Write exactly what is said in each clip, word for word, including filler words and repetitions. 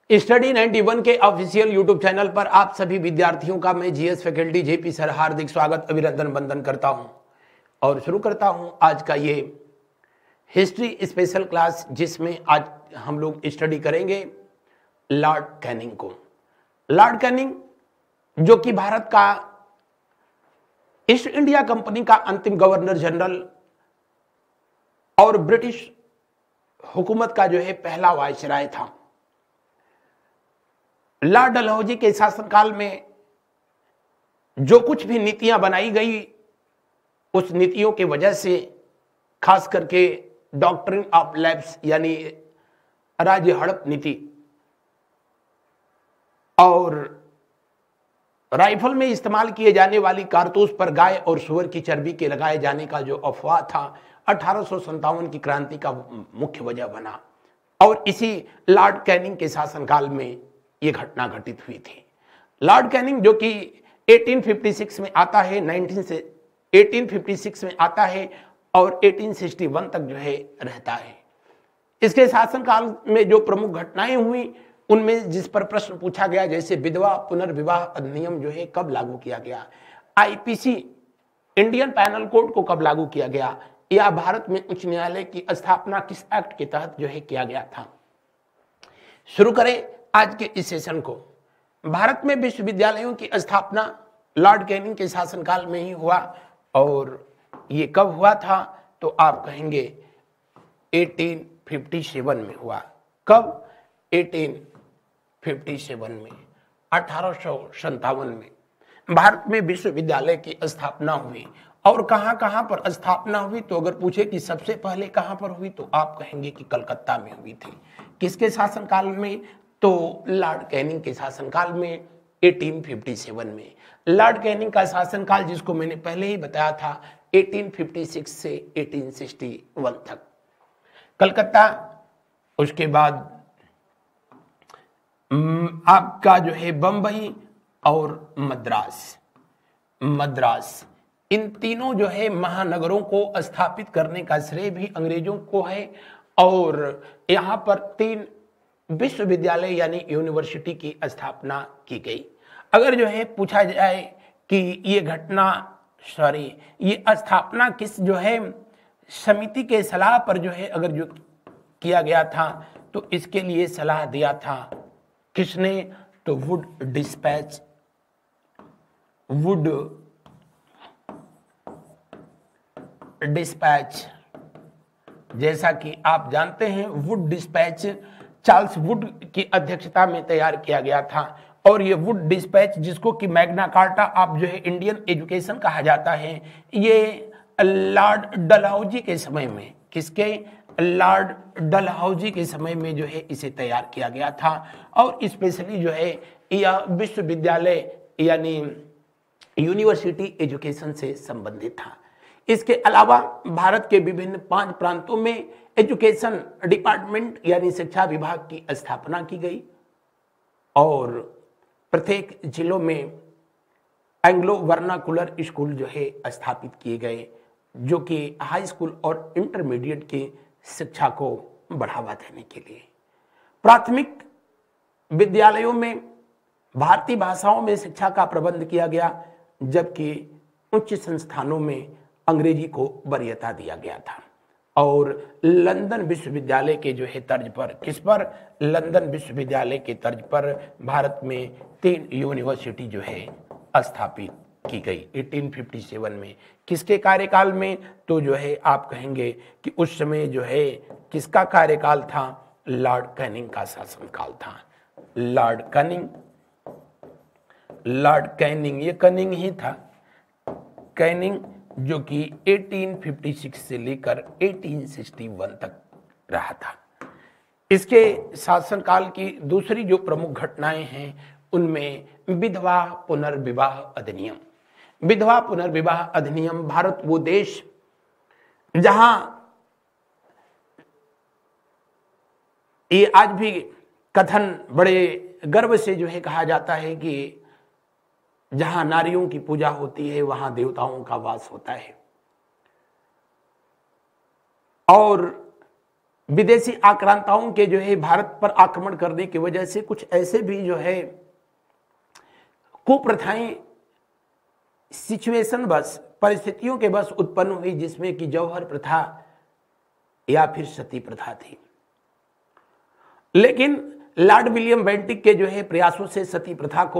Study इक्यानवे के official YouTube channel पर आप सभी विद्यार्थियों का मैं जीएस फैकल्टी जेपी सर हार्दिक स्वागत अभिनंदन वंदन करता हूं और शुरू करता हूं आज का ये हिस्ट्री स्पेशल क्लास, जिसमें आज हम लोग स्टडी करेंगे लॉर्ड कैनिंग को। लॉर्ड कैनिंग जो कि भारत का ईस्ट इंडिया कंपनी का अंतिम गवर्नर जनरल और ब्रिटिश हुकूमत का जो है पहला वायसराय था। लॉर्ड डलहौजी के शासनकाल में जो कुछ भी नीतियां बनाई गई, उस नीतियों के वजह से खास करके डॉक्ट्रिन ऑफ लैप्स यानी राज्य हड़प नीति और राइफल में इस्तेमाल किए जाने वाली कारतूस पर गाय और सुअर की चर्बी के लगाए जाने का जो अफवाह था, अठारह सौ संतावन की क्रांति का मुख्य वजह बना। और इसी लॉर्ड कैनिंग के शासनकाल में यह घटना घटित हुई थी। लॉर्ड कैनिंग जो कि अठारह सौ छप्पन में आता है, उन्नीस से अठारह सौ छप्पन में आता है और अठारह सौ इकसठ तक जो है रहता है। इसके शासनकाल में जो प्रमुख घटनाएं हुई, उनमें जिस पर प्रश्न पूछा गया, जैसे विधवा पुनर्विवाह अधिनियम जो है कब लागू किया गया, आईपीसी इंडियन पैनल कोड को कब लागू किया गया, या भारत में उच्च न्यायालय की स्थापना किस एक्ट के तहत जो है किया गया था। शुरू करें आज के इस सेशन को। भारत में विश्वविद्यालयों की स्थापना लॉर्ड कैनिंग के शासनकाल में ही हुआ, और ये कब हुआ था तो आप कहेंगे अठारह सौ सत्तावन में हुआ। कब? अठारह सौ सत्तावन में, अठारह सौ संतावन में भारत में विश्वविद्यालय की स्थापना हुई। और कहां कहां पर स्थापना हुई, तो अगर पूछे कि सबसे पहले कहां पर हुई तो आप कहेंगे कि कलकत्ता में हुई थी। किसके शासनकाल में? तो लॉर्ड कैनिंग के शासनकाल में, अठारह सौ सत्तावन में। लॉर्ड कैनिंग का शासनकाल, जिसको मैंने पहले ही बताया था, अठारह सौ छप्पन से अठारह सौ इकसठ तक कलकत्ता। उसके बाद आपका जो है बंबई और मद्रास मद्रास इन तीनों जो है महानगरों को स्थापित करने का श्रेय भी अंग्रेजों को है। और यहाँ पर तीन विश्वविद्यालय यानी यूनिवर्सिटी की स्थापना की गई। अगर जो है पूछा जाए कि ये घटना सॉरी ये स्थापना किस जो है समिति के सलाह पर जो है अगर जो किया गया था, तो इसके लिए सलाह दिया था किसने? तो वुड डिस्पैच वुड डिस्पैच जैसा कि आप जानते हैं, वुड डिस्पैच चार्ल्स वुड की अध्यक्षता में तैयार किया गया था। और ये वुड डिस्पैच, जिसको कि मैग्ना कार्टा ऑफ जो है इंडियन एजुकेशन कहा जाता है, ये लॉर्ड डलहौजी के समय में, किसके? लॉर्ड डलहौजी के समय में जो है इसे तैयार किया गया था। और स्पेशली जो है यह विश्वविद्यालय यानी यूनिवर्सिटी एजुकेशन से संबंधित था। इसके अलावा भारत के विभिन्न पांच प्रांतों में एजुकेशन डिपार्टमेंट यानी शिक्षा विभाग की स्थापना की गई, और प्रत्येक जिलों में एंग्लो वर्नाकुलर स्कूल जो है स्थापित किए गए, जो कि हाई स्कूल और इंटरमीडिएट की शिक्षा को बढ़ावा देने के लिए। प्राथमिक विद्यालयों में भारतीय भाषाओं में शिक्षा का प्रबंध किया गया, जबकि उच्च संस्थानों में अंग्रेजी को वरीयता दिया गया था। और लंदन विश्वविद्यालय के जो है तर्ज पर, किस पर? लंदन विश्वविद्यालय के तर्ज पर भारत में तीन यूनिवर्सिटी जो है स्थापित की गई अठारह सौ सत्तावन में। किसके कार्यकाल में? तो जो है आप कहेंगे कि उस समय जो है किसका कार्यकाल था? लॉर्ड कैनिंग का शासनकाल था। लॉर्ड कैनिंग लॉर्ड कैनिंग ये कैनिंग ही था। कैनिंग जो कि अठारह सौ छप्पन से लेकर अठारह सौ इकसठ तक रहा था। इसके शासनकाल की दूसरी जो प्रमुख घटनाएं हैं, उनमें विधवा पुनर्विवाह अधिनियम। विधवा पुनर्विवाह अधिनियम भारत वो देश जहां ये आज भी कथन बड़े गर्व से जो है कहा जाता है कि जहां नारियों की पूजा होती है वहां देवताओं का वास होता है। और विदेशी आक्रांताओं के जो है भारत पर आक्रमण करने की वजह से कुछ ऐसे भी जो है कुप्रथाएं सिचुएशन बस परिस्थितियों के बस उत्पन्न हुई, जिसमें कि जौहर प्रथा या फिर सती प्रथा थी। लेकिन लॉर्ड विलियम बेंटिक के जो है प्रयासों से सती प्रथा को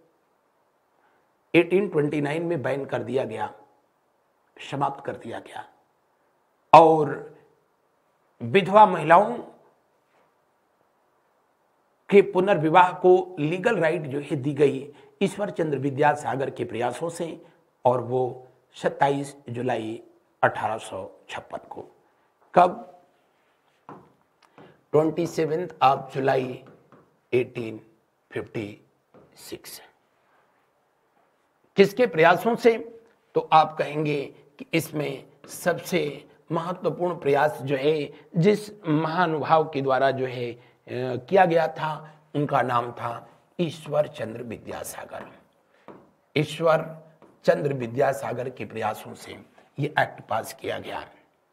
अठारह सौ उनतीस में बैन कर दिया गया, समाप्त कर दिया गया और विधवा महिलाओं के पुनर्विवाह को लीगल राइट जो है दी गई ईश्वर चंद्र विद्यासागर के प्रयासों से, और वो सत्ताईस जुलाई अठारह सौ छप्पन को। कब? सत्ताईस ऑफ जुलाई अठारह सौ छप्पन। किसके प्रयासों से? तो आप कहेंगे कि इसमें सबसे महत्वपूर्ण प्रयास जो है जिस महानुभाव के द्वारा जो है किया गया था, उनका नाम था ईश्वर चंद्र विद्यासागर। ईश्वर चंद्र विद्यासागर के प्रयासों से ये एक्ट पास किया गया।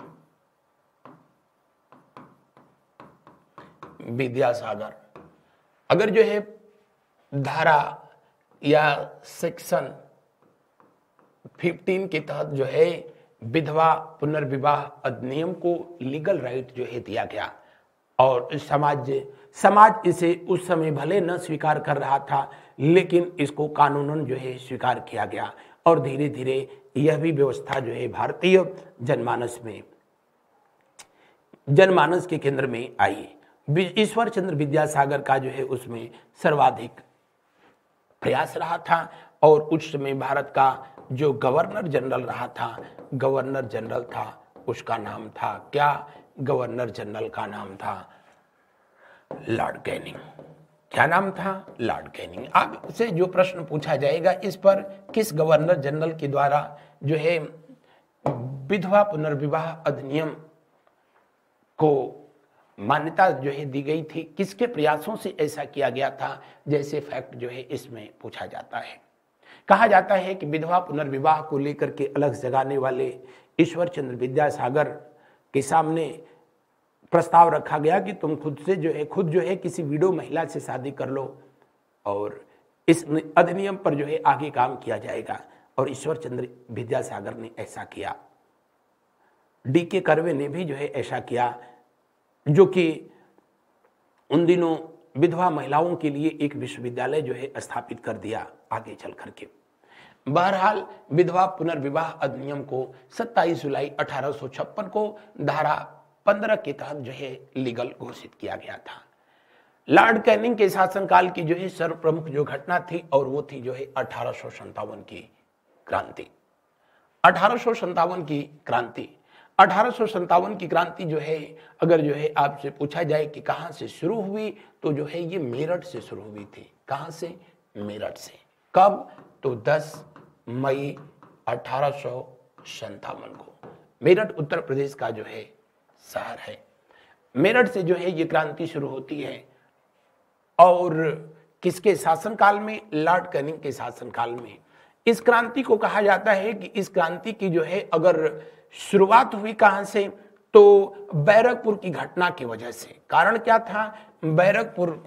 विद्यासागर अगर जो है धारा या सेक्शन पंद्रह के तहत जो है विधवा पुनर्विवाह अधिनियम को लीगल राइट जो है दिया गया, और समाज समाज इसे उस समय भले न स्वीकार कर रहा था, लेकिन इसको कानूनन जो है स्वीकार किया गया, और धीरे धीरे यह भी व्यवस्था जो है भारतीय जनमानस में जनमानस के केंद्र में आई। ईश्वर चंद्र विद्यासागर का जो है उसमें सर्वाधिक प्रयास रहा था, और उस समय भारत का जो गवर्नर जनरल रहा था, गवर्नर जनरल था, उसका नाम था क्या? गवर्नर जनरल का नाम था लॉर्ड कैनिंग। क्या नाम था? Lord Canning. आपसे जो प्रश्न पूछा जाएगा इस पर, किस गवर्नर जनरल के द्वारा जो है विधवा पुनर्विवाह अधिनियम को मान्यता जो है दी गई थी, किसके प्रयासों से ऐसा किया गया था, जैसे फैक्ट जो है इसमें पूछा जाता है। कहा जाता है कि विधवा पुनर्विवाह को लेकर के अलग जगाने वाले ईश्वर चंद्र विद्यासागर के सामने प्रस्ताव रखा गया कि तुम खुद से जो है खुद जो है किसी विडो महिला से शादी कर लो, और इस अधिनियम पर जो है आगे काम किया जाएगा। और ईश्वर चंद्र विद्यासागर ने ऐसा किया। डी के कर्वे ने भी जो है ऐसा किया, जो कि उन दिनों विधवा महिलाओं के लिए एक विश्वविद्यालय जो है स्थापित कर दिया आगे चल करके। बहरहाल विधवा पुनर्विवाह अधिनियम को सत्ताईस जुलाई अठारह सौ छप्पन को धारा पंद्रह के तहत जो है लीगल घोषित किया गया था। लॉर्ड कैनिंग के शासनकाल की जो है सर्व प्रमुख जो घटना थी, और वो थी जो है अठारह सौ संतावन की क्रांति। अठारह सौ संतावन की क्रांति अठारह सौ संतावन की क्रांति जो है, अगर जो है आपसे पूछा जाए कि कहां से शुरू हुई, तो जो है ये मेरठ से शुरू हुई थी। कहां से? मेरठ से। कब? तो दस मई अठारह सौ संतावन को। मेरठ उत्तर प्रदेश का जो है शहर है। मेरठ से जो है ये क्रांति शुरू होती है, और किसके शासनकाल में? लॉर्ड कैनिंग के शासनकाल में। इस क्रांति को कहा जाता है कि इस क्रांति की जो है अगर शुरुआत हुई कहां से, तो बैरकपुर की घटना की वजह से। कारण क्या था? बैरकपुर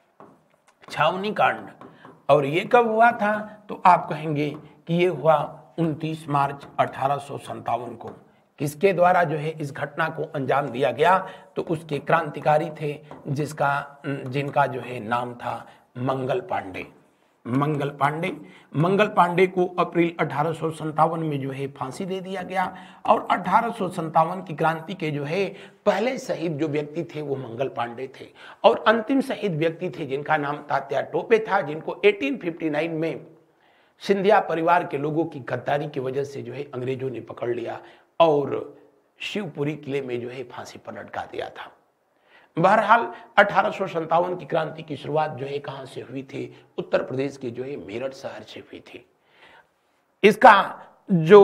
छावनी कांड। और ये कब हुआ था? तो आप कहेंगे कि ये हुआ उनतीस मार्च अठारह सौ संतावन को। किसके द्वारा जो है इस घटना को अंजाम दिया गया? तो उसके क्रांतिकारी थे जिसका जिनका जो है नाम था मंगल पांडे। मंगल पांडे मंगल पांडे को अप्रैल अठारह सौ संतावन में जो है फांसी दे दिया गया, और अठारह सौ संतावन की क्रांति के जो है पहले शहीद जो व्यक्ति थे वो मंगल पांडे थे, और अंतिम शहीद व्यक्ति थे जिनका नाम तात्या टोपे था, जिनको अठारह सौ उनसठ में सिंधिया परिवार के लोगों की गद्दारी की वजह से जो है अंग्रेजों ने पकड़ लिया और शिवपुरी किले में जो है फांसी पर लटका दिया था। बहरहाल अठारह सौ संतावन की क्रांति की शुरुआत जो है कहां से हुई थी? उत्तर प्रदेश के जो है मेरठ शहर से हुई थी। इसका जो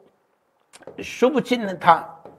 शुभ चिन्ह था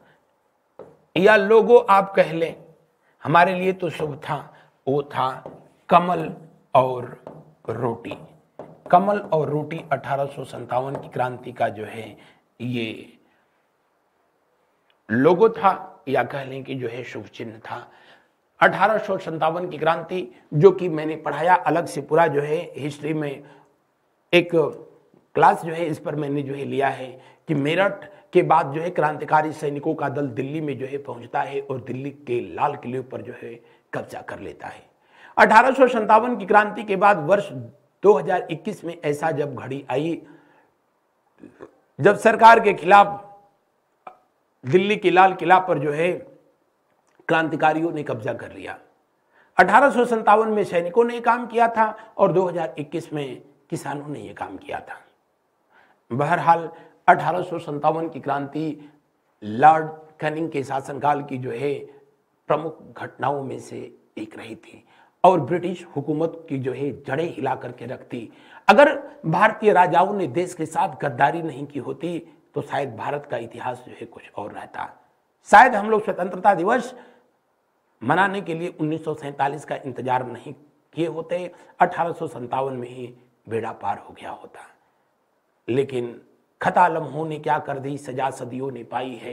या लोगो आप कह लें, हमारे लिए तो शुभ था, वो था कमल और रोटी। कमल और रोटी अठारह सौ संतावन की क्रांति का जो है ये लोगो था या कह लें कि जो है शुभ चिन्ह था। अठारह सौ संतावन की क्रांति, जो कि मैंने पढ़ाया अलग से, पूरा जो है हिस्ट्री में एक क्लास जो है इस पर मैंने जो है लिया है कि मेरठ के बाद जो है क्रांतिकारी सैनिकों का दल दिल्ली में जो है पहुंचता है और दिल्ली के लाल किले पर जो है कब्जा कर लेता है। अठारह सौ संतावन की क्रांति के बाद वर्ष दो हज़ार इक्कीस में ऐसा जब घड़ी आई जब सरकार के खिलाफ दिल्ली के लाल किला पर जो है क्रांतिकारियों ने कब्जा कर लिया। अठारह सौ संतावन में सैनिकों ने काम किया था और दो हज़ार इक्कीस में किसानों ने यह काम किया था। बहरहाल अठारह सौ संतावन की क्रांति लॉर्ड कैनिंग के शासनकाल की जो है प्रमुख घटनाओं में से एक रही थी और ब्रिटिश हुकूमत की जो है जड़ें हिला करके रखती। अगर भारतीय राजाओं ने देश के साथ गद्दारी नहीं की होती तो शायद भारत का इतिहास जो है कुछ और रहता। शायद हम लोग स्वतंत्रता दिवस मनाने के लिए उन्नीस सौ सैंतालीस का इंतजार नहीं किए होते, अठारह सौ संतावन में ही बेड़ा पार हो गया होता। लेकिन खता लम्हों ने क्या कर दी, सजा सदियों ने पाई है।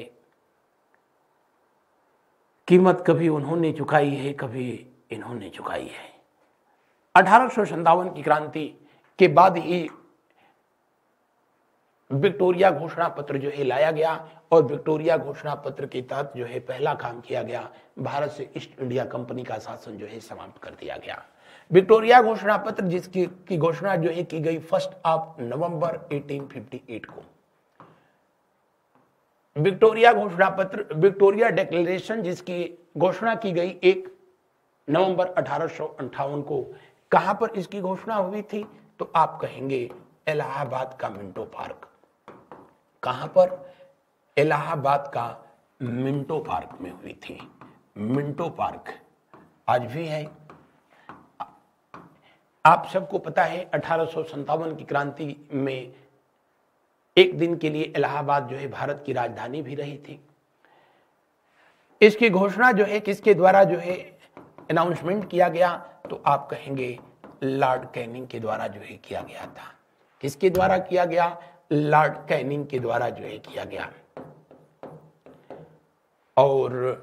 कीमत कभी उन्होंने चुकाई है, कभी इन्होंने चुकाई है। अठारह सौ संतावन की क्रांति के बाद ही विक्टोरिया घोषणा पत्र जो है लाया गया और विक्टोरिया घोषणा पत्र के तहत जो है पहला काम किया गया, भारत से ईस्ट इंडिया कंपनी का शासन जो है समाप्त कर दिया गया। विक्टोरिया घोषणा पत्र जिसकी की घोषणा जो है की गई फर्स्ट ऑफ नवंबर अठारह सौ अट्ठावन को। विक्टोरिया घोषणा पत्र, विक्टोरिया डिक्लेरेशन जिसकी घोषणा की गई एक नवंबर अठारह सौ अंठावन को। कहां पर इसकी घोषणा हुई थी तो आप कहेंगे इलाहाबाद का मिंटो पार्क। कहां पर? इलाहाबाद का मिंटो पार्क में हुई थी। मिंटो पार्क आज भी है। आप सबको पता है अठारह सौ संतावन की क्रांति में एक दिन के लिए इलाहाबाद जो है भारत की राजधानी भी रही थी। इसकी घोषणा जो है किसके द्वारा जो है अनाउंसमेंट किया गया तो आप कहेंगे लॉर्ड कैनिंग के द्वारा जो है किया गया था। किसके द्वारा किया गया? लॉर्ड कैनिंग के द्वारा जो है किया गया। और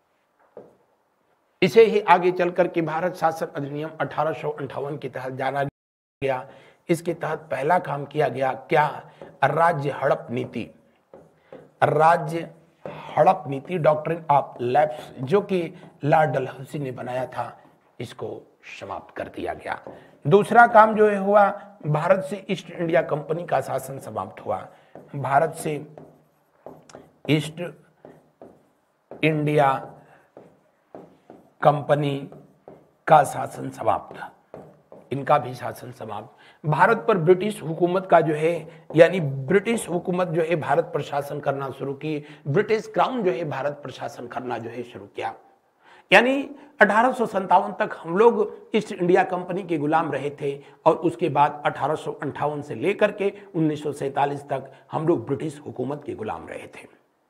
इसे ही आगे चलकर के भारत शासन अधिनियम अठारह सौ अंठावन के तहत जाना गया। इसके तहत पहला काम किया गया क्या? राज्य हड़प नीति। राज्य हड़प नीति, डॉक्ट्रिन ऑफ लैप्स, जो कि लॉर्ड डलहौसी ने बनाया था, इसको समाप्त कर दिया गया। दूसरा काम जो है हुआ, भारत से ईस्ट इंडिया कंपनी का शासन समाप्त हुआ। भारत से ईस्ट इंडिया कंपनी का शासन समाप्त, इनका भी शासन समाप्त। भारत पर ब्रिटिश हुकूमत का जो है, यानी ब्रिटिश हुकूमत जो है भारत पर शासन करना शुरू की। ब्रिटिश क्राउन जो है भारत पर शासन करना जो है शुरू किया। यानी अठारह सौ संतावन तक हम लोग ईस्ट इंडिया कंपनी के गुलाम रहे थे और उसके बाद अठारह सौ अंठावन से लेकर के उन्नीस सौ सैंतालीस तक हम लोग ब्रिटिश हुकूमत के गुलाम रहे थे।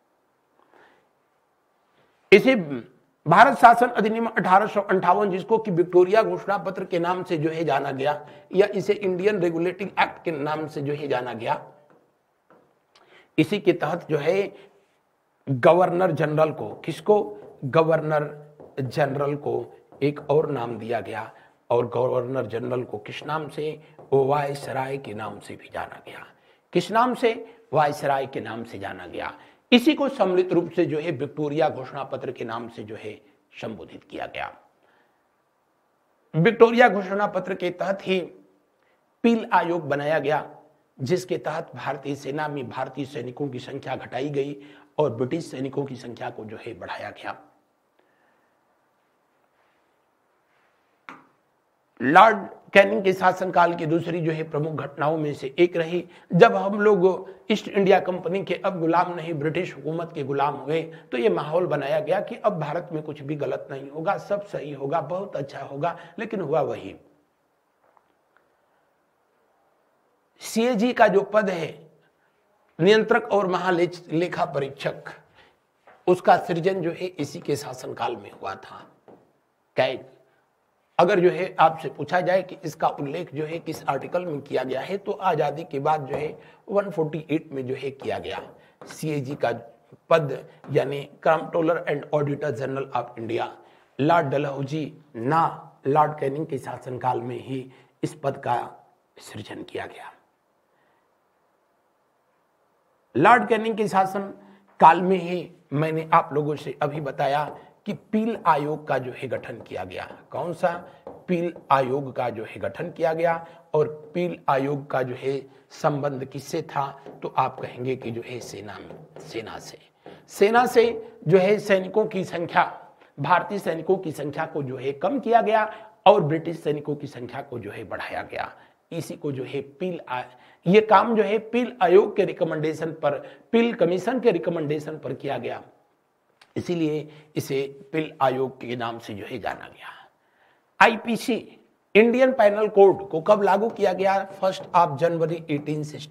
इसे भारत शासन अधिनियम अठारह सौ अंठावन, जिसको कि विक्टोरिया घोषणा पत्र के नाम से जो है जाना गया, या इसे इंडियन रेगुलेटिंग एक्ट के नाम से जो है जाना गया, इसी के तहत जो है गवर्नर जनरल को, किसको? गवर्नर जनरल को एक और नाम दिया गया और गवर्नर जनरल को किस नाम से? वायसराय के नाम से भी जाना गया। किस नाम से? वायसराय के नाम से जाना गया। इसी को सम्मिलित रूप से जो है विक्टोरिया घोषणा पत्र के नाम से जो है संबोधित किया गया। विक्टोरिया घोषणा पत्र के तहत ही पील आयोग बनाया गया, जिसके तहत भारतीय सेना में भारतीय सैनिकों की संख्या घटाई गई और ब्रिटिश सैनिकों की संख्या को जो है बढ़ाया गया। लॉर्ड कैनिंग के शासनकाल की दूसरी जो है प्रमुख घटनाओं में से एक रही, जब हम लोग ईस्ट इंडिया कंपनी के अब गुलाम नहीं ब्रिटिश हुकूमत के गुलाम हुए, तो ये माहौल बनाया गया कि अब भारत में कुछ भी गलत नहीं होगा, सब सही होगा, बहुत अच्छा होगा। लेकिन हुआ वही, सीएजी का जो पद है, नियंत्रक और महालेखा परीक्षक, उसका सृजन जो है इसी के शासनकाल में हुआ था। कैग, अगर जो है आपसे पूछा जाए कि इसका उल्लेख जो है किस आर्टिकल में किया गया है, तो आजादी के बाद जो है एक सौ अड़तालीस में जो है किया गया। सीएजी का पद यानी controller and auditor general of India Lord Dalhousie ना लॉर्ड कैनिंग के शासनकाल में ही इस पद का सृजन किया गया। लॉर्ड कैनिंग के शासन काल में ही मैंने आप लोगों से अभी बताया कि पील आयोग का जो है गठन किया गया। कौन सा? पील आयोग का जो है गठन किया गया। और पील आयोग का जो है संबंध किससे था? तो आप कहेंगे कि जो है सेना में सेना से सेना से जो है सैनिकों की संख्या, भारतीय सैनिकों की संख्या को जो है कम किया गया और ब्रिटिश सैनिकों की संख्या को जो है बढ़ाया गया। इसी को जो है पील आ, ये काम जो है पील आयोग के रिकमेंडेशन पर, पील कमीशन के रिकमेंडेशन पर किया गया, इसीलिए इसे पील आयोग के नाम से जो है जाना गया। आईपीसी इंडियन पैनल कोड को कब लागू किया गया? फर्स्ट ऑफ जनवरी अठारह सौ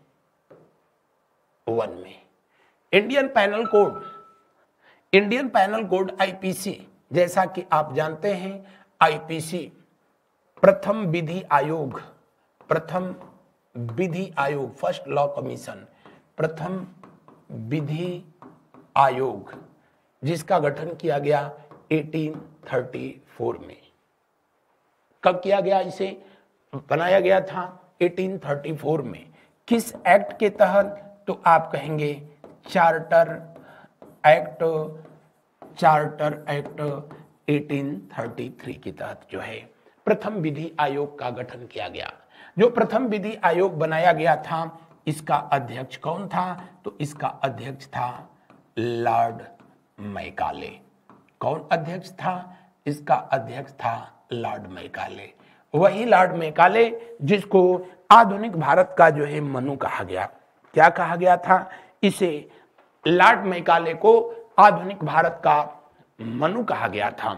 इकसठ में। Indian penal code Indian penal code IPC, जैसा कि आप जानते हैं आईपीसी प्रथम विधि आयोग, प्रथम विधि आयोग, फर्स्ट लॉ कमीशन, प्रथम विधि आयोग, जिसका गठन किया गया अठारह सौ चौंतीस में। कब किया गया? इसे बनाया गया था अठारह सौ चौंतीस में। किस एक्ट के तहत? तो आप कहेंगे चार्टर एक्ट, चार्टर एक्ट अठारह सौ तैंतीस के तहत जो है प्रथम विधि आयोग का गठन किया गया। जो प्रथम विधि आयोग बनाया गया था, इसका अध्यक्ष कौन था? तो इसका अध्यक्ष था लॉर्ड मैकाले। कौन अध्यक्ष था? इसका अध्यक्ष था लॉर्ड मैकाले। वही लॉर्ड मैकाले जिसको आधुनिक भारत का जो है मनु कहा गया। क्या कहा गया था? इसे लॉर्ड मैकाले को आधुनिक भारत का मनु कहा गया था।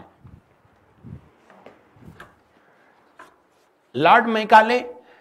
लॉर्ड मैकाले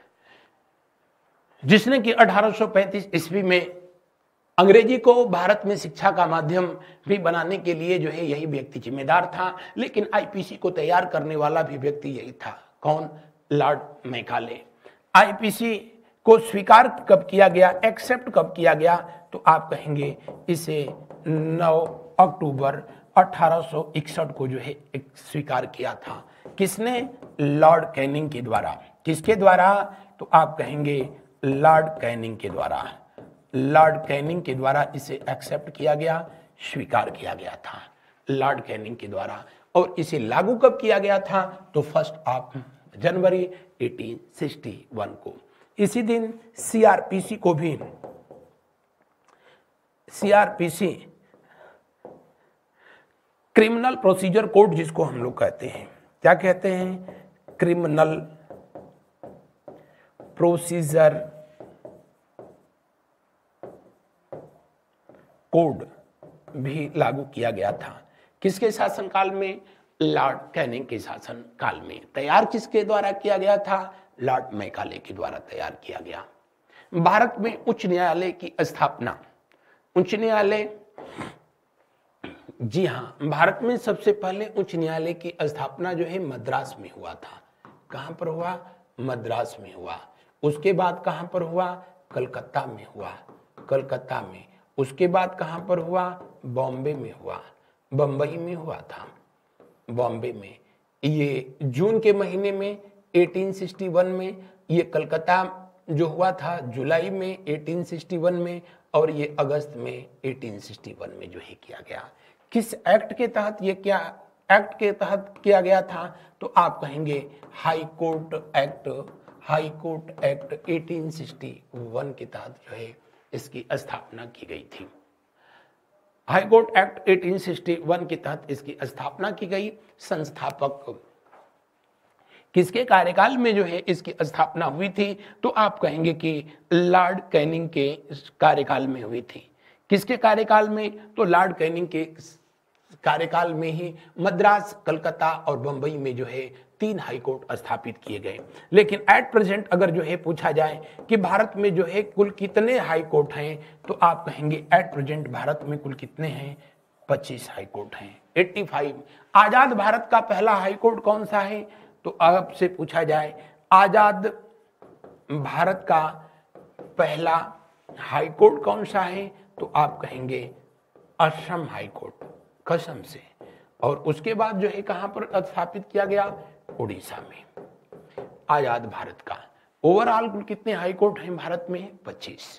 जिसने कि अठारह सौ पैंतीस ईस्वी में अंग्रेजी को भारत में शिक्षा का माध्यम भी बनाने के लिए जो है यही व्यक्ति जिम्मेदार था, लेकिन आईपीसी को तैयार करने वाला भी व्यक्ति यही था। कौन? Lord Macaulay. आईपीसी को स्वीकार कब किया गया, एक्सेप्ट कब किया गया? तो आप कहेंगे इसे नौ अक्टूबर अठारह सौ इकसठ को जो है स्वीकार किया था। किसने? लॉर्ड कैनिंग के द्वारा। किसके द्वारा? तो आप कहेंगे लॉर्ड कैनिंग के द्वारा। लॉर्ड कैनिंग के द्वारा इसे एक्सेप्ट किया गया, स्वीकार किया गया था लॉर्ड कैनिंग के द्वारा। और इसे लागू कब किया गया था? तो फर्स्ट ऑफ जनवरी अठारह सौ इकसठ को। इसी दिन सीआरपीसी को भी, सीआरपीसी क्रिमिनल प्रोसीजर कोड जिसको हम लोग कहते हैं, क्या कहते हैं? क्रिमिनल प्रोसीजर कोड भी लागू किया गया था। किसके शासनकाल में? लॉर्ड कैनिंग के शासन काल में। तैयार किसके द्वारा किया गया था? लॉर्ड मैकाले के द्वारा तैयार किया गया। भारत में उच्च न्यायालय की स्थापना, उच्च न्यायालय, जी हां, भारत में सबसे पहले उच्च न्यायालय की स्थापना जो है मद्रास में हुआ था। कहां पर हुआ? मद्रास में हुआ। उसके बाद कहां पर हुआ? कलकत्ता में हुआ, कलकत्ता में। उसके बाद कहां पर हुआ? बॉम्बे में हुआ, बंबई में हुआ था, बॉम्बे में। ये जून के महीने में अठारह सौ इकसठ में, ये कलकत्ता जो हुआ था जुलाई में अठारह सौ इकसठ में, और ये अगस्त में अठारह सौ इकसठ में जो है किया गया। किस एक्ट के तहत ये क्या एक्ट के तहत किया गया था? तो आप कहेंगे high court act, high court act अठारह सौ इकसठ के तहत जो है इसकी स्थापना की गई थी। हाई कोर्ट एक्ट अठारह सौ इकसठ के तहत इसकी स्थापना की गई। संस्थापक किसके कार्यकाल में जो है इसकी स्थापना हुई थी? तो आप कहेंगे कि लॉर्ड कैनिंग के कार्यकाल में हुई थी। किसके कार्यकाल में? तो लॉर्ड कैनिंग के कार्यकाल में ही मद्रास, कलकत्ता और बंबई में जो है तीन हाई कोर्ट स्थापित किए गए। लेकिन एट प्रेजेंट अगर जो है पूछा जाए कि भारत में जो है कुल कितने हाई कोर्ट हैं, तो आप कहेंगे एट प्रेजेंट भारत में कुल कितने हैं? पच्चीस हाई कोर्ट हैं, पचासी। आजाद भारत का पहला हाई कोर्ट कौन सा है? तो आपसे पूछा जाए आजाद भारत का पहला हाई कोर्ट कौन सा है, तो आप कहेंगे असम हाई कोर्ट, कसम से। और उसके बाद जो है कहां पर स्थापित किया गया, उड़ीसा में, आजाद भारत का। ओवरऑल कुल कितने हाई कोर्ट हैं भारत में, पच्चीस।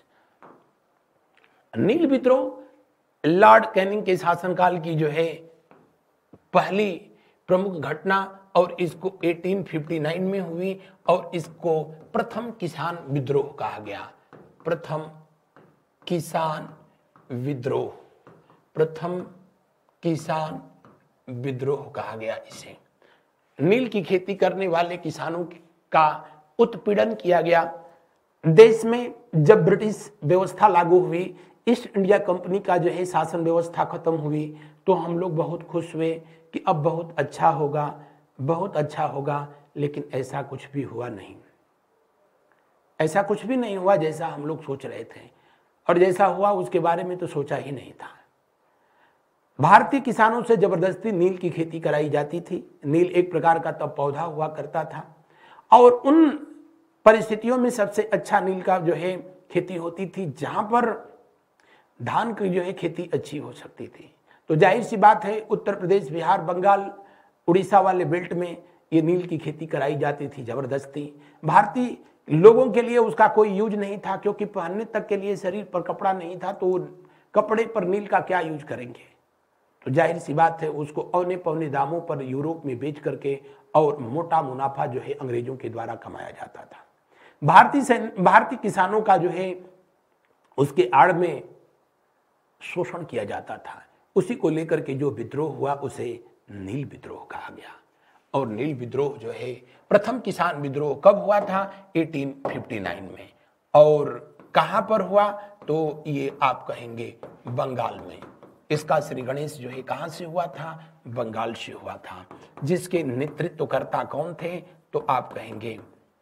नील विद्रोह लॉर्ड कैनिंग के शासनकाल की जो है पहली प्रमुख घटना, और इसको अठारह सौ उनसठ में हुई, और इसको प्रथम किसान विद्रोह कहा गया। प्रथम किसान विद्रोह, प्रथम किसान विद्रोह कहा गया इसे। नील की खेती करने वाले किसानों का उत्पीड़न किया गया। देश में जब ब्रिटिश व्यवस्था लागू हुई, ईस्ट इंडिया कंपनी का जो है शासन व्यवस्था खत्म हुई, तो हम लोग बहुत खुश हुए कि अब बहुत अच्छा होगा, बहुत अच्छा होगा। लेकिन ऐसा कुछ भी हुआ नहीं, ऐसा कुछ भी नहीं हुआ जैसा हम लोग सोच रहे थे, और जैसा हुआ उसके बारे में तो सोचा ही नहीं था। भारतीय किसानों से जबरदस्ती नील की खेती कराई जाती थी। नील एक प्रकार का तब पौधा हुआ करता था, और उन परिस्थितियों में सबसे अच्छा नील का जो है खेती होती थी जहां पर धान की जो है खेती अच्छी हो सकती थी। तो जाहिर सी बात है, उत्तर प्रदेश, बिहार, बंगाल, उड़ीसा वाले बेल्ट में ये नील की खेती कराई जाती थी जबरदस्ती। भारतीय लोगों के लिए उसका कोई यूज नहीं था, क्योंकि पहनने तक के लिए शरीर पर कपड़ा नहीं था, तो कपड़े पर नील का क्या यूज करेंगे। तो जाहिर सी बात है, उसको औने पौने दामों पर यूरोप में बेच करके और मोटा मुनाफा जो है अंग्रेजों के द्वारा कमाया जाता था। भारतीय भारतीय किसानों का जो है उसके आड़ में शोषण किया जाता था। उसी को लेकर के जो विद्रोह हुआ उसे नील विद्रोह कहा गया। और नील विद्रोह जो है प्रथम किसान विद्रोह कब हुआ था, अठारह सौ उनसठ में। और कहां पर हुआ, तो ये आप कहेंगे बंगाल में। इसका श्री गणेश जो है कहां से हुआ था, बंगाल से हुआ था। जिसके नेतृत्वकर्ता कौन थे, तो आप कहेंगे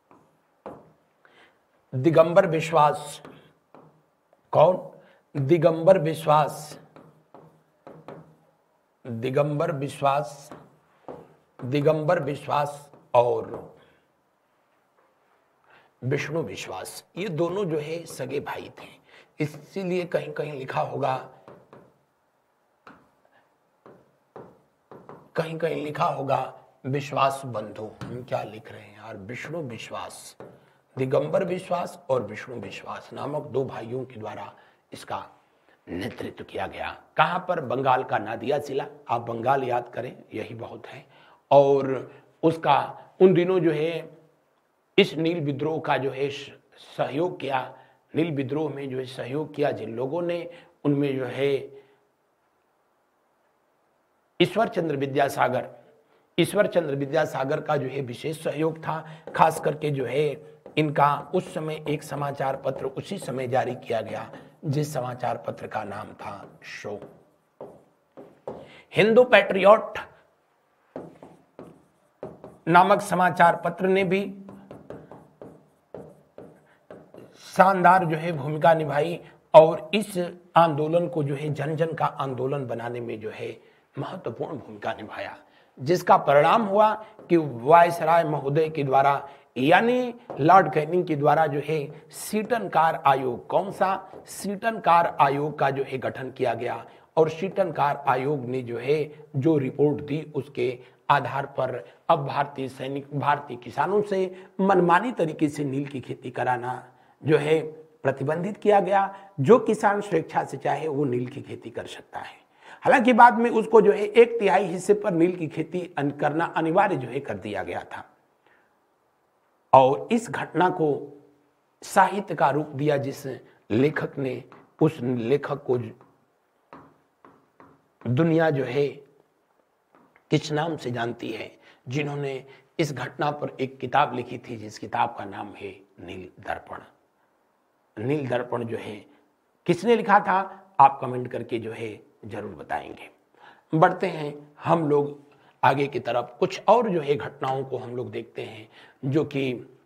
दिगंबर विश्वास। कौन, दिगंबर विश्वास, दिगंबर विश्वास, दिगंबर विश्वास और विष्णु विश्वास। ये दोनों जो है सगे भाई थे, इसीलिए कहीं कहीं लिखा होगा, कहीं कहीं लिखा होगा विश्वास बंधु। हम क्या लिख रहे हैं यार, विष्णु विश्वास, दिगंबर विश्वास और विष्णु विश्वास नामक दो भाइयों के द्वारा इसका नेतृत्व किया गया। कहां पर, बंगाल का नादिया जिला। आप बंगाल याद करें, यही बहुत है। और उसका उन दिनों जो है इस नील विद्रोह का जो है सहयोग किया, नील विद्रोह में जो है सहयोग किया जिन लोगों ने, उनमें जो है ईश्वर चंद्र विद्यासागर, ईश्वर चंद्र विद्यासागर का जो है विशेष सहयोग था। खास करके जो है इनका उस समय एक समाचार पत्र उसी समय जारी किया गया, जिस समाचार पत्र का नाम था शो। हिंदू पैट्रियट नामक समाचार पत्र ने भी शानदार जो है भूमिका निभाई, और इस आंदोलन को जो है जन जन का आंदोलन बनाने में जो है महत्वपूर्ण भूमिका निभाया। जिसका परिणाम हुआ कि वायसराय महोदय के द्वारा, यानी लॉर्ड कैनिंग के द्वारा जो है सीटन कार आयोग, कौन सा, सीटन कार आयोग का जो है गठन किया गया। और सीटन कार आयोग ने जो है जो रिपोर्ट दी, उसके आधार पर अब भारतीय सैनिक, भारतीय किसानों से मनमानी तरीके से नील की खेती कराना जो है प्रतिबंधित किया गया। जो किसान स्वेच्छा से चाहे वो नील की खेती कर सकता है। हालांकि बाद में उसको जो है एक तिहाई हिस्से पर नील की खेती करना अनिवार्य जो है कर दिया गया था। और इस घटना को साहित्य का रूप दिया जिस लेखक ने, उस लेखक को दुनिया जो है किस नाम से जानती है, जिन्होंने इस घटना पर एक किताब लिखी थी, जिस किताब का नाम है नील दर्पण। नील दर्पण जो है किसने लिखा था, आप कमेंट करके जो है जरूर बताएंगे। बढ़ते हैं हम लोग आगे की तरफ। कुछ और जो है घटनाओं को हम लोग देखते हैं, जो कि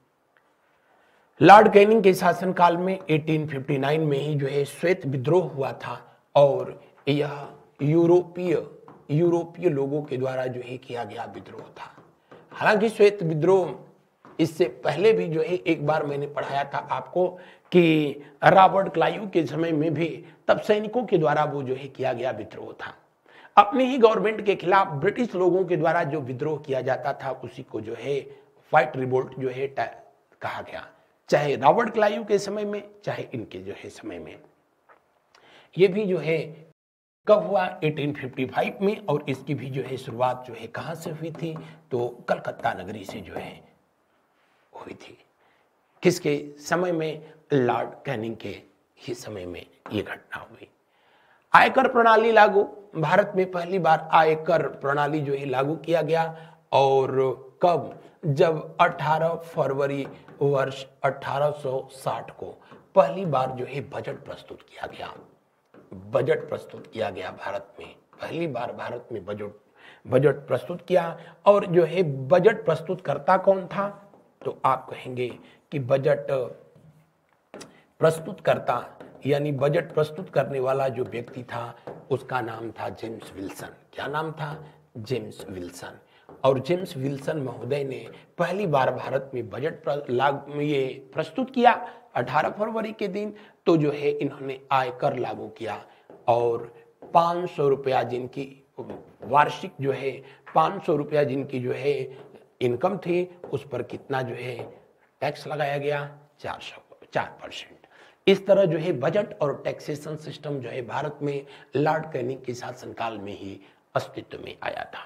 लॉर्ड कैनिंग के शासनकाल में अठारह सौ उनसठ में ही जो है श्वेत विद्रोह हुआ था। और यह यूरोपीय यूरोपीय लोगों के द्वारा जो है किया गया विद्रोह था। हालांकि श्वेत विद्रोह इससे पहले भी जो है एक बार मैंने पढ़ाया था आपको कि रॉबर्ट क्लाइव के समय में भी तब सैनिकों के द्वारा वो जो है किया गया विद्रोह था। अपनी ही गवर्नमेंट के खिलाफ ब्रिटिश लोगों के द्वारा जो विद्रोह किया जाता था उसी को जो है व्हाइट रिवोल्ट जो है कहा गया, चाहे रॉबर्ट क्लाइव के समय में चाहे इनके जो है समय में। ये भी जो है कब हुआ, अठारह सौ पचपन में, और इसकी भी जो है शुरुआत जो है कहां से हुई थी, तो कलकत्ता नगरी से जो है हुई थी। किसके समय में, लॉर्ड कैनिंग के ही समय में ये घटना हुई। आयकर प्रणाली लागू, भारत में पहली बार आयकर प्रणाली जो है लागू किया गया, और कब, जब अठारह फरवरी वर्ष अठारह सौ साठ को पहली बार जो है बजट प्रस्तुत किया गया। बजट प्रस्तुत किया गया भारत में, पहली बार भारत में बजट बजट प्रस्तुत किया। और जो है बजट प्रस्तुत करता कौन था, तो आप कहेंगे कि बजट प्रस्तुत करता यानी बजट प्रस्तुत करने वाला जो व्यक्ति था उसका नाम था जेम्स विल्सन। क्या नाम था, जेम्स विल्सन। और जेम्स विल्सन महोदय ने पहली बार भारत में बजट लागू ये प्रस्तुत किया अठारह फरवरी के दिन। तो जो है इन्होंने आयकर लागू किया, और पाँच सौ रुपया जिनकी वार्षिक जो है पाँच सौ रुपया जिनकी जो है इनकम थी उस पर कितना जो है टैक्स लगाया गया, चार सौ चार परसेंट। इस तरह जो है बजट और टैक्सेशन सिस्टम जो है भारत में लॉर्ड कैनिंग के शासनकाल में ही अस्तित्व में आया था।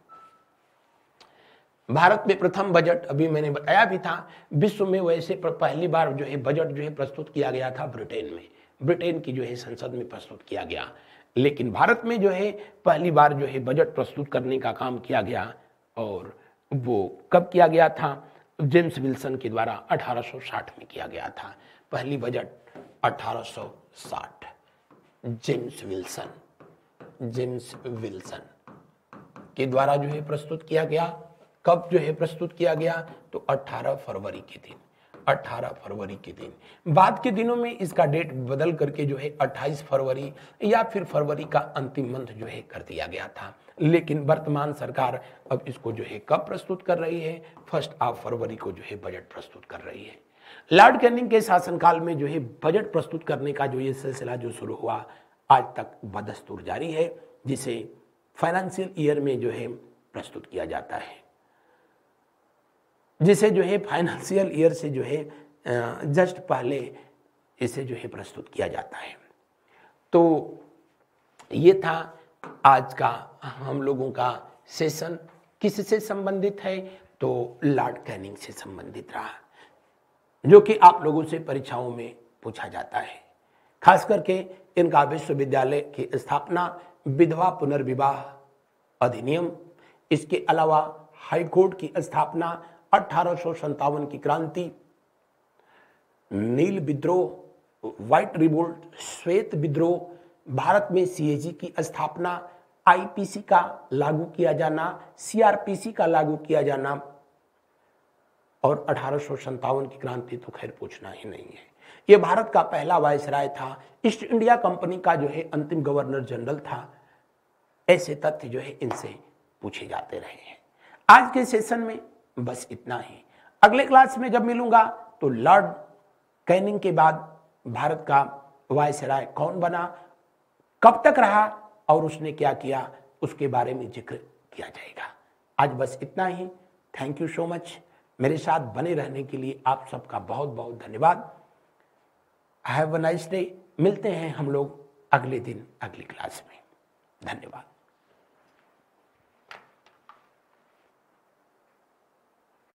भारत में प्रथम बजट अभी मैंने बताया भी था, विश्व में वैसे पहली बार जो है बजट जो है प्रस्तुत किया गया था ब्रिटेन में, ब्रिटेन की जो है संसद में प्रस्तुत किया गया। लेकिन भारत में जो है पहली बार जो है बजट प्रस्तुत करने का काम किया गया, और वो कब किया गया था, जेम्स विल्सन के द्वारा अठारह सौ साठ में किया गया था। पहली बजट अठारह सौ साठ, जेम्स विल्सन जेम्स विल्सन के द्वारा जो है प्रस्तुत किया गया। कब जो है प्रस्तुत किया गया, तो अठारह फरवरी के दिन अठारह फरवरी के दिन। बाद के दिनों में इसका डेट बदल करके जो है अट्ठाईस फरवरी या फिर फरवरी का अंतिम मंथ जो है कर दिया गया था। लेकिन वर्तमान सरकार अब इसको जो है कब प्रस्तुत कर रही है, फर्स्ट ऑफ फरवरी को जो है बजट प्रस्तुत कर रही है। लॉर्ड कैनिंग के शासनकाल में जो है बजट प्रस्तुत करने का जो ये सिलसिला जो शुरू हुआ आज तक बदस्तूर जारी है, जिसे फाइनेंशियल ईयर में जो है प्रस्तुत किया जाता है, जिसे जो है फाइनेंशियल ईयर से जो है जस्ट पहले इसे जो है प्रस्तुत किया जाता है। तो ये था आज का हम लोगों का सेशन। किससे संबंधित है, तो लॉर्ड कैनिंग से संबंधित रहा, जो कि आप लोगों से परीक्षाओं में पूछा जाता है। खास करके इनका विश्वविद्यालय की स्थापना, विधवा पुनर्विवाह अधिनियम, इसके अलावा हाईकोर्ट की स्थापना, अठारह सौ संतावन की क्रांति, नील विद्रोह, व्हाइट रिवोल्ट, श्वेत विद्रोह, भारत में सीएजी की स्थापना, आईपीसी का लागू किया जाना, सीआरपीसी का लागू किया जाना, और अठारह सौ संतावन की क्रांति तो खैर पूछना ही नहीं है। यह भारत का पहला वायसराय था, ईस्ट इंडिया कंपनी का जो है अंतिम गवर्नर जनरल था। ऐसे तथ्य जो है इनसे पूछे जाते रहे हैं। आज के सेशन में बस इतना ही। अगले क्लास में जब मिलूंगा तो लॉर्ड कैनिंग के बाद भारत का वायसराय कौन बना, कब तक रहा और उसने क्या किया, उसके बारे में जिक्र किया जाएगा। आज बस इतना ही। Thank you so much. मेरे साथ बने रहने के लिए आप सबका बहुत बहुत धन्यवाद। Have a nice day. मिलते हैं हम लोग अगले दिन अगली क्लास में। धन्यवाद।